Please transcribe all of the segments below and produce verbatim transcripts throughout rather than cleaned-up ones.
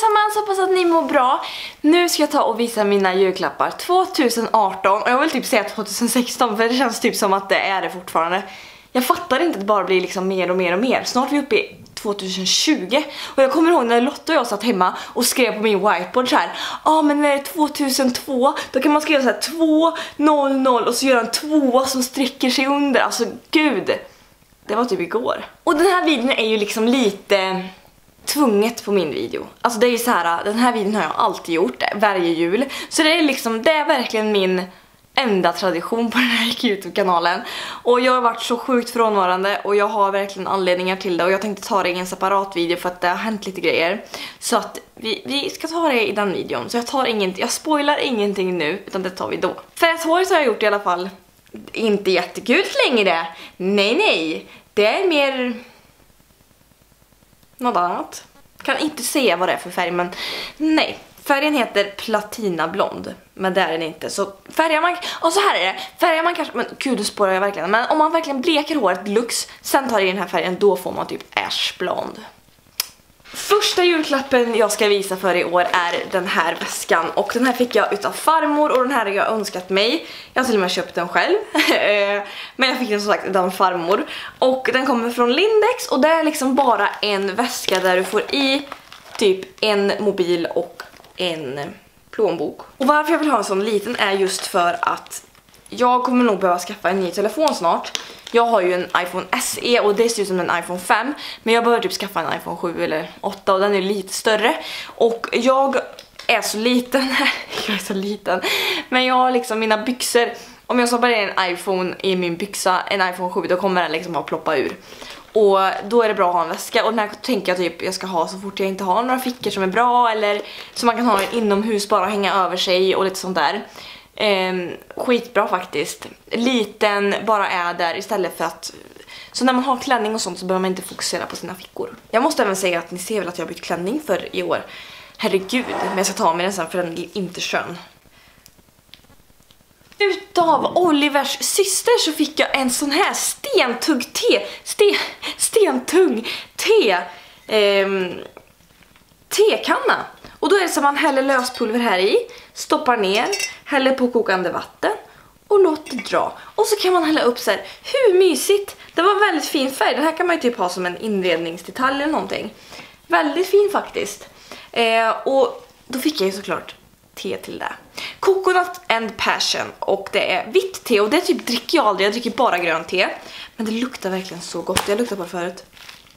allesammans, hoppas att ni mår bra. Nu ska jag ta och visa mina julklappar tjugoarton. Och jag vill typ säga tjugohundrasexton, för det känns typ som att det är det fortfarande. Jag fattar inte att det bara blir liksom mer och mer och mer. Snart är vi uppe i tjugohundratjugo. Och jag kommer ihåg när Lotta och jag satt hemma och skrev på min whiteboard så här: ja ah, men när det är tjugohundratvå, då kan man skriva så här två noll noll och så göra en tvåa som sträcker sig under. Alltså gud, det var typ igår. Och den här videon är ju liksom lite tvunget på min video. Alltså det är ju så här, den här videon har jag alltid gjort varje jul. Så det är liksom, det är verkligen min enda tradition på den här YouTube-kanalen. Och jag har varit så sjukt frånvarande och jag har verkligen anledningar till det. Och jag tänkte ta det i en separat video för att det har hänt lite grejer. Så att vi, vi ska ta det i den videon. Så jag tar ingenting, jag spoilar ingenting nu, utan det tar vi då. För ett år så har jag gjort i alla fall inte jättegult längre. Nej, nej. Det är mer något annat. Kan inte säga vad det är för färg, men nej. Färgen heter platinablond, men det är den inte. Så färgar man, och så här är det, färgar man kanske, men gud det spårar jag verkligen. Men om man verkligen bleker håret deluxe, sen tar i den här färgen, då får man typ ashblond. Första julklappen jag ska visa för i år är den här väskan. Och den här fick jag utav farmor och den här har jag önskat mig. Jag har till och med köpt den själv. Men jag fick den som sagt utav farmor. Och den kommer från Lindex och det är liksom bara en väska där du får i typ en mobil och en plånbok. Och varför jag vill ha en sån liten är just för att jag kommer nog behöva skaffa en ny telefon snart. Jag har ju en iPhone S E och det ser ut som en iPhone fem. Men jag behöver typ skaffa en iPhone sju eller åtta och den är lite större. Och jag är så liten. Jag är så liten. Men jag har liksom mina byxor. Om jag stoppar in en iPhone i min byxa, en iPhone sju, då kommer den liksom bara ploppa ur. Och då är det bra att ha en väska. Och den här tänker jag typ jag ska ha så fort jag inte har några fickor som är bra. Eller som man kan ha inomhus bara hänga över sig och lite sånt där. Ehm, skitbra faktiskt. Liten bara är där istället för att... Så när man har klänning och sånt så behöver man inte fokusera på sina fickor. Jag måste även säga att ni ser väl att jag har bytt klänning för i år. Herregud, men jag ska ta med den sen för den är inte skön. Utav Olivers syster så fick jag en sån här stentugg te. Sten, stentung te. Ehm, tekanna. Och då är det så att man häller löspulver här i, stoppar ner, häller på kokande vatten och låter dra. Och så kan man hälla upp så här. Hur mysigt! Det var väldigt fin färg. Den här kan man ju typ ha som en inredningsdetalj eller någonting. Väldigt fin faktiskt. Eh, och då fick jag ju såklart te till det. Coconut and passion. Och det är vitt te och det typ dricker jag aldrig. Jag dricker bara grönt te. Men det luktar verkligen så gott. Jag luktade på det förut.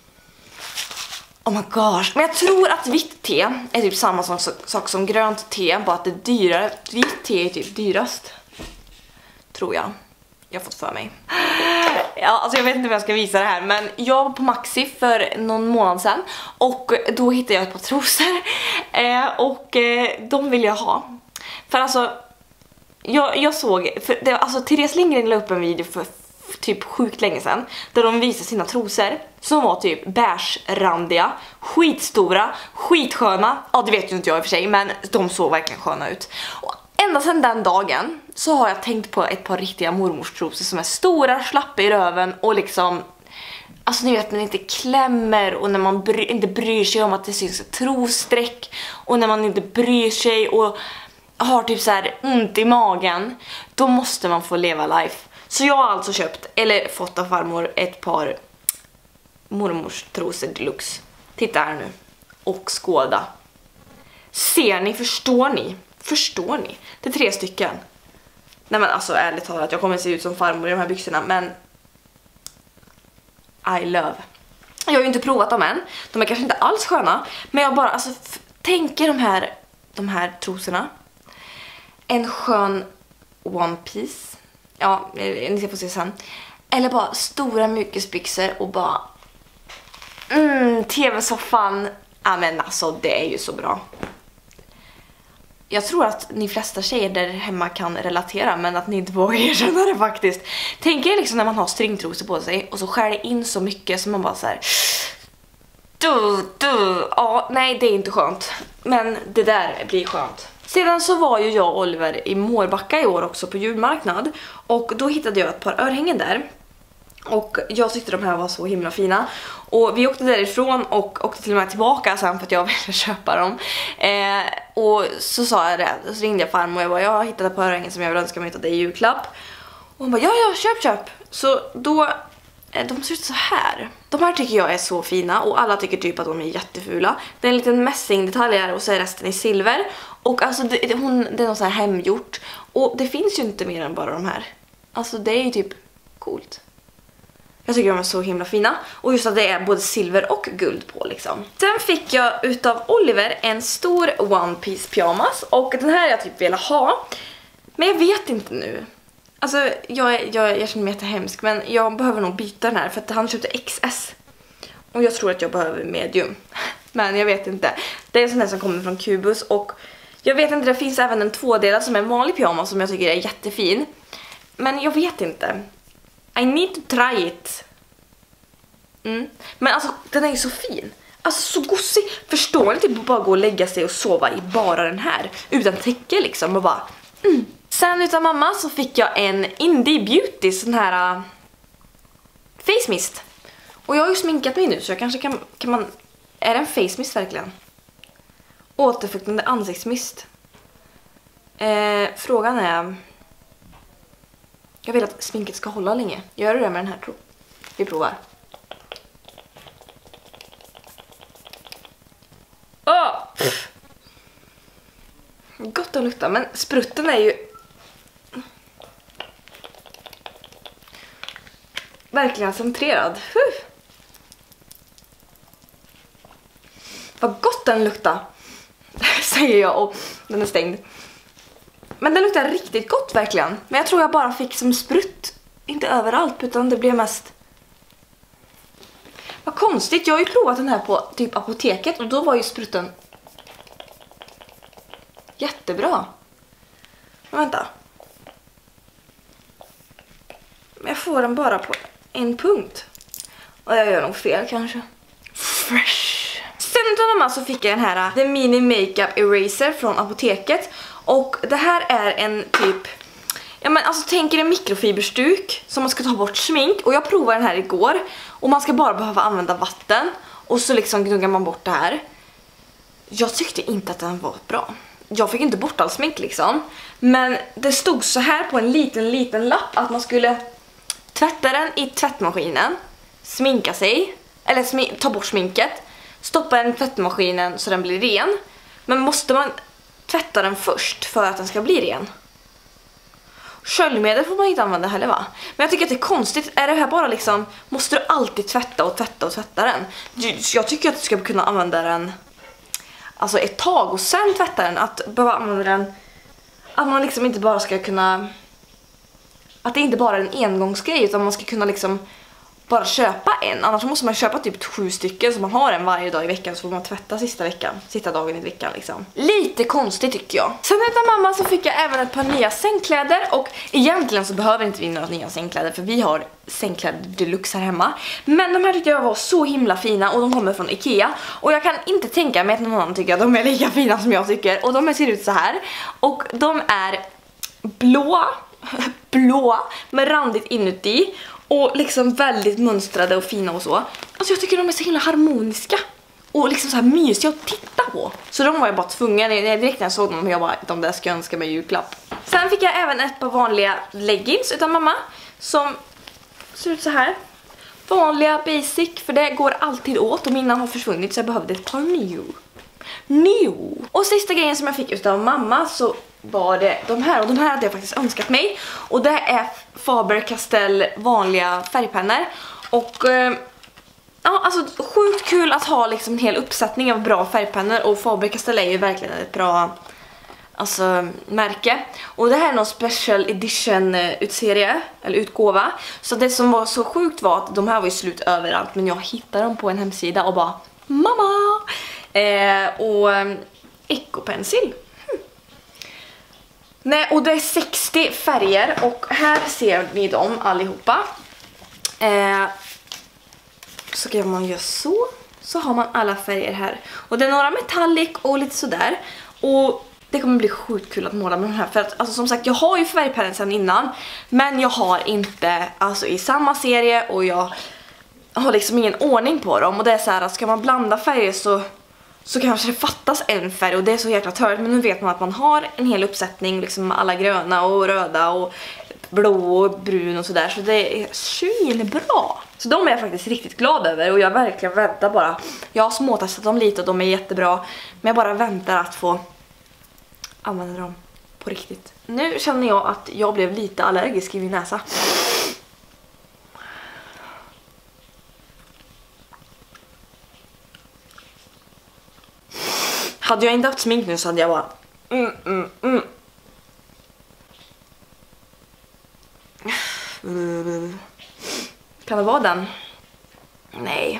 Oh my gosh. Men jag tror att vitt te är typ samma sak, sak som grönt te. Bara att det är dyrare. Vitt te är typ dyrast. Tror jag. Jag har fått för mig. Ja, alltså jag vet inte om jag ska visa det här. Men jag var på Maxi för någon månad sedan. Och då hittade jag ett par trosor. Eh, och eh, de vill jag ha. För alltså, jag, jag såg, för det, alltså Therese Lindgren la upp en video för typ sjukt länge sedan. Där de visade sina trosor. Som var typ beige-randiga, skitstora, skitsköna. Ja, det vet ju inte jag i och för sig, men de såg verkligen sköna ut. Och ända sedan den dagen så har jag tänkt på ett par riktiga mormorstrosor som är stora, slappa i röven och liksom... Alltså ni vet när det inte klämmer och när man bry, inte bryr sig om att det syns ett trosträck. Och när man inte bryr sig och har typ så här ont i magen. Då måste man få leva life. Så jag har alltså köpt, eller fått av farmor, ett par mormors trosor deluxe. Titta här nu. Och skåda. Ser ni, förstår ni? Förstår ni? Det är tre stycken. Nej men alltså ärligt talat, jag kommer se ut som farmor i de här byxorna. Men I love. Jag har ju inte provat dem än. De är kanske inte alls sköna. Men jag bara, alltså tänker de här, de här trosorna. En skön one piece. Ja, ni ska få se sen. Eller bara stora mjukisbyxor och bara mm, tv-soffan. Ja men alltså det är ju så bra. Jag tror att ni flesta tjejer där hemma kan relatera, men att ni inte vågar erkänna det faktiskt. Tänk er liksom när man har stringtrosor på sig och så skär det in så mycket som man bara så här. Du, du. Ja, nej det är inte skönt. Men det där blir skönt. Sedan så var ju jag och Oliver i Mårbacka i år också på julmarknad. Och då hittade jag ett par örhängen där. Och jag tyckte de här var så himla fina. Och vi åkte därifrån och åkte till och med tillbaka sen för att jag ville köpa dem. Eh, och så sa jag det, så ringde jag farmor och jag bara, jag har hittat ett par örhängen som jag vill önska mig av dig i julklapp. Och hon bara, ja ja, köp köp. Så då, eh, de ser ut så här. De här tycker jag är så fina och alla tycker typ att de är jättefula. Det är en liten mässingdetalj här och så är resten i silver. Och alltså det, det, hon, det är något så här hemgjort. Och det finns ju inte mer än bara de här. Alltså det är ju typ coolt. Jag tycker de är så himla fina. Och just att det är både silver och guld på liksom. Sen fick jag utav Oliver en stor One Piece pyjamas. Och den här jag typ velat ha. Men jag vet inte nu. Alltså jag, jag, jag känner mig jättehemsk. Men jag behöver nog byta den här. För att han köpte X S. Och jag tror att jag behöver medium. Men jag vet inte. Det är en sån här som kommer från Kubus. Och jag vet inte, det finns även en tvådelad som är en vanlig pyjamas. Som jag tycker är jättefin. Men jag vet inte. I need to try it. Mm. Men alltså, den är ju så fin. Alltså så gossig. Förstår ni typ bara gå och lägga sig och sova i bara den här. Utan täcke liksom och bara... Mm. Sen utan mamma så fick jag en Indie Beauty sån här... Uh, face mist. Och jag har ju sminkat mig nu så jag kanske kan... kan man, är det en face mist verkligen? Återfuktande ansiktsmist. Eh, frågan är... Jag vill att sminket ska hålla länge. Gör du det med den här, tror vi provar. Åh! Gott att lukta, men sprutten är ju... verkligen centrerad. Huh. Vad gott den luktar, säger jag och den är stängd. Men den luktar riktigt gott verkligen. Men jag tror jag bara fick som sprutt. Inte överallt utan det blev mest... Vad konstigt, jag har ju provat den här på typ apoteket. Och då var ju sprutten jättebra. Men vänta. Men jag får den bara på en punkt. Och jag gör nog fel kanske. Fresh. Sen av mamma så fick jag den här The Mini Makeup Eraser från apoteket. Och det här är en typ... Ja men alltså tänk er en mikrofiberstuk som man ska ta bort smink. Och jag provade den här igår. Och man ska bara behöva använda vatten. Och så liksom gnuggar man bort det här. Jag tyckte inte att den var bra. Jag fick inte bort all smink liksom. Men det stod så här på en liten liten lapp att man skulle tvätta den i tvättmaskinen. Sminka sig. Eller smi- ta bort sminket. Stoppa den i tvättmaskinen så den blir ren. Men måste man tvätta den först för att den ska bli ren? Sköljmedel får man inte använda heller va? Men jag tycker att det är konstigt. Är det här bara liksom... Måste du alltid tvätta och tvätta och tvätta den? Jag tycker att du ska kunna använda den... Alltså ett tag och sen tvätta den. Att behöva använda den... Att man liksom inte bara ska kunna... Att det inte bara är en engångsgrej utan man ska kunna liksom... Bara köpa en. Annars måste man köpa typ sju stycken så man har en varje dag i veckan. Så får man tvätta sista veckan. Sista dagen i veckan liksom. Lite konstigt tycker jag. Sen utan mamma så fick jag även ett par nya sängkläder. Och egentligen så behöver inte vi några nya sängkläder. För vi har sängkläder deluxe här hemma. Men de här tyckte jag var så himla fina. Och de kommer från Ikea. Och jag kan inte tänka mig att någon annan tycker att de är lika fina som jag tycker. Och de ser ut så här. Och de är blå. Blå. Med randigt inuti. Och liksom väldigt mönstrade och fina och så. Alltså jag tycker de är så himla harmoniska. Och liksom så här mysiga att titta på. Så de var jag bara tvungen. Direkt när jag såg dem jag bara, de där ska jag önska mig julklapp. Sen fick jag även ett par vanliga leggings utan mamma. Som ser ut så här. Vanliga basic. För det går alltid åt. Och mina har försvunnit så jag behövde ett par new. New. Och sista grejen som jag fick utav mamma så var det de här. Och de här hade jag faktiskt önskat mig. Och det är Faber-Castell vanliga färgpennor. Och eh, ja, alltså sjukt kul att ha liksom en hel uppsättning av bra färgpennor. Och Faber-Castell är ju verkligen ett bra alltså, märke. Och det här är någon special edition utserie, eller utgåva. Så det som var så sjukt var att de här var ju slut överallt. Men jag hittade dem på en hemsida och bara, mamma! Eh, och um, ekopensil. Hmm. Nej, och det är sextio färger. Och här ser ni dem allihopa. Eh, så kan man göra så. Så har man alla färger här. Och det är några metallic och lite sådär. Och det det kommer bli sjukt kul att måla med den här. För att alltså, som sagt, jag har ju färgpennan sedan innan. Men jag har inte alltså i samma serie. Och jag har liksom ingen ordning på dem. Och det är så här att ska man blanda färger så, så kanske det fattas en färg. Och det är så jäkla törligt. Men nu vet man att man har en hel uppsättning. Liksom alla gröna och röda och blå och brun och sådär. Så det är svinbra. Så de är jag faktiskt riktigt glad över. Och jag verkligen väntar bara. Jag har småtestat dem lite och de är jättebra. Men jag bara väntar att få använda dem på riktigt. Nu känner jag att jag blev lite allergisk i min näsa. Hade jag inte haft smink nu så hade jag bara mm, mm, mm. Mm. Kan det vara den? Nej.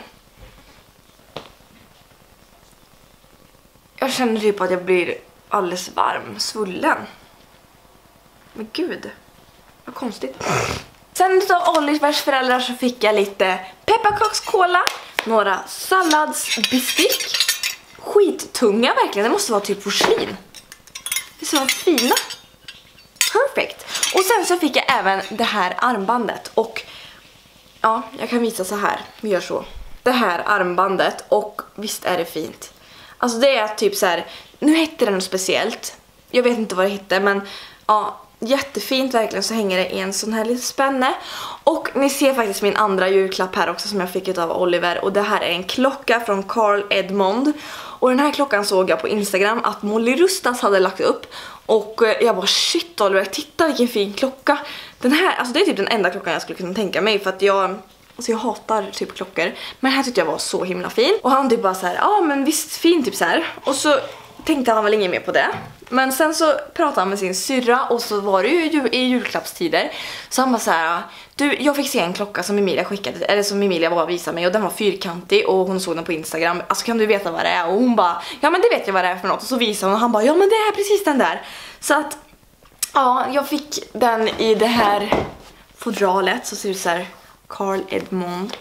Jag känner typ att jag blir alldeles varm, svullen. Men gud, vad konstigt. Sen av Olivers föräldrar så fick jag lite pepparkakskola, några salladsbestick. Skittunga verkligen, det måste vara typ porslin. Det är så fina. Perfect. Och sen så fick jag även det här armbandet. Och ja, jag kan visa så här. Vi gör så. Det här armbandet. Och visst är det fint. Alltså det är typ så här. Nu heter det något speciellt. Jag vet inte vad det heter. Men ja, jättefint verkligen. Så hänger det i en sån här liten spänne. Och ni ser faktiskt min andra julklapp här också. Som jag fick av Oliver. Och det här är en klocka från Carl Edmond. Och den här klockan såg jag på Instagram att Molly Rustas hade lagt upp. Och jag bara shit Oliver, titta vilken fin klocka. Den här, alltså det är typ den enda klockan jag skulle kunna tänka mig. För att jag, alltså jag hatar typ klockor. Men den här tyckte jag var så himla fin. Och han typ bara så här, ja men visst fin typ så här. Och så tänkte han väl inget mer på det. Men sen så pratade han med sin syrra. Och så var det ju i julklappstider. Så han bara så här, du jag fick se en klocka som Emilia skickade. Eller som Emilia bara visade mig. Och den var fyrkantig och hon såg den på Instagram. Alltså kan du veta vad det är? Och hon bara, ja men det vet jag vad det är för något. Och så visade hon och han bara, ja men det är precis den där. Så att, ja jag fick den i det här fodralet. Så ser det ut så här, Carl Edmond.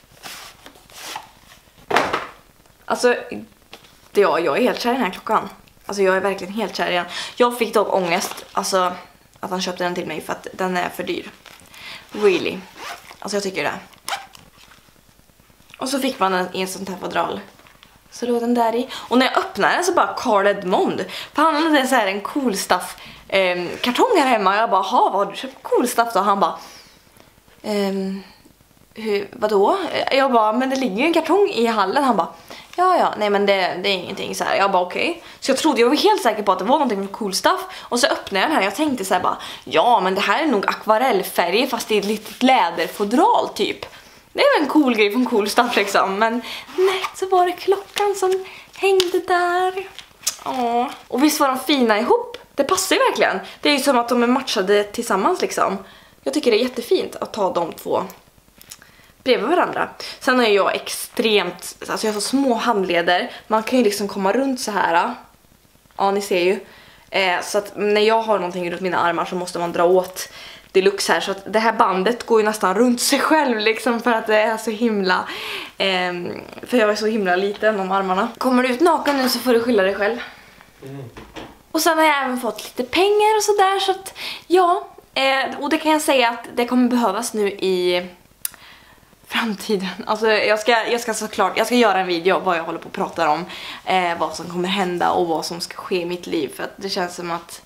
Alltså, det, ja, jag är helt kär i den här klockan. Alltså jag är verkligen helt kär i den. Jag fick dock ångest, alltså att han köpte den till mig för att den är för dyr. Really. Alltså jag tycker det. Och så fick man den i en sån här fodral. Så låg den där i. Och när jag öppnade den så bara Carl Edmond. För han hade så här en cool stuff eh, kartong här hemma. Och jag bara, ha vad har du köpt cool stuff då? Och han bara, ehm, hur, vadå? Jag bara, men det ligger ju en kartong i hallen. Han bara, ja ja, nej men det, det är ingenting så här. Jag bara okej. Okay. Så jag trodde, jag var helt säker på att det var någonting med cool stuff. Och så öppnade jag den här. Jag tänkte så här bara, ja men det här är nog akvarellfärg fast det är ett litet läderfodral typ. Det är väl en cool grej från cool stuff liksom. Men nej, så var det klockan som hängde där. Åh. Och visst var de fina ihop. Det passar ju verkligen. Det är ju som att de är matchade tillsammans liksom. Jag tycker det är jättefint att ta de två bredvid varandra. Sen är jag extremt, alltså jag har så små handleder. Man kan ju liksom komma runt så här. Ja, ni ser ju. Eh, så att när jag har någonting runt mina armar så måste man dra åt deluxe här. Så att det här bandet går ju nästan runt sig själv liksom för att det är så himla... Eh, för jag är så himla liten om armarna. Kommer du ut naken nu så får du skylla dig själv. Mm. Och sen har jag även fått lite pengar och sådär. Så att ja, eh, och det kan jag säga att det kommer behövas nu i... framtiden. Alltså jag ska, jag ska såklart, jag ska göra en video vad jag håller på att prata om. Eh, vad som kommer hända och vad som ska ske i mitt liv. För att det känns som att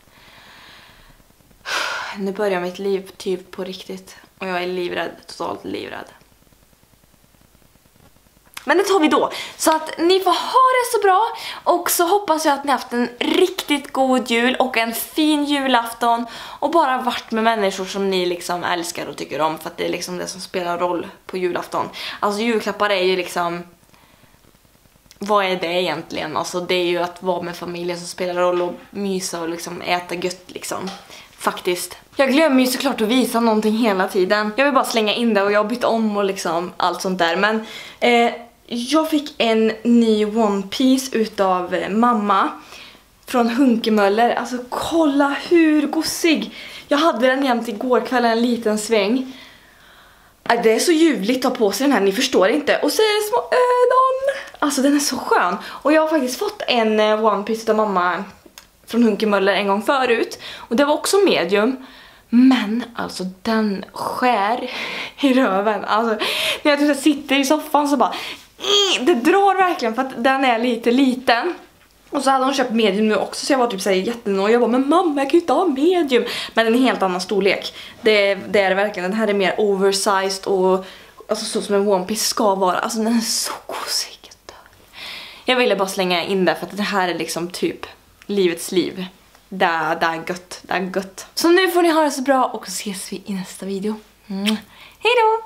nu börjar mitt liv typ på riktigt. Och jag är livrädd, totalt livrädd. Men det tar vi då. Så att ni får ha det så bra. Och så hoppas jag att ni har haft en riktigt god jul och en fin julafton. Och bara varit med människor som ni liksom älskar och tycker om. För att det är liksom det som spelar roll på julafton. Alltså julklappar är ju liksom... Vad är det egentligen? Alltså det är ju att vara med familjen som spelar roll och mysa och liksom äta gött liksom. Faktiskt. Jag glömmer ju såklart att visa någonting hela tiden. Jag vill bara slänga in det och jag har bytt om och liksom allt sånt där. Men eh, jag fick en ny One Piece utav mamma från Hunkemöller. Alltså kolla hur gossig. Jag hade den jämt igår kväll, en liten sväng. Det är så ljuvligt att ha på sig den här, ni förstår inte. Och så är det små ögon. Alltså den är så skön. Och jag har faktiskt fått en One Piece av mamma från Hunke Möller en gång förut. Och det var också medium. Men alltså den skär i röven. Alltså när jag typ sitter i soffan så bara... Det drar verkligen för att den är lite liten. Och så hade hon köpt medium nu också, så jag var typ såhär jättenöjd. Jag bara, men mamma jag kan ju inte ha medium. Men en helt annan storlek. Det, det är det verkligen, den här är mer oversized och alltså så som en One Piece ska vara. Alltså den är så gosig. Jag ville bara slänga in det för att det här är liksom typ livets liv. Det är, det är gött, det är gött. Så nu får ni ha det så bra och så ses vi i nästa video. Mm. Hej då!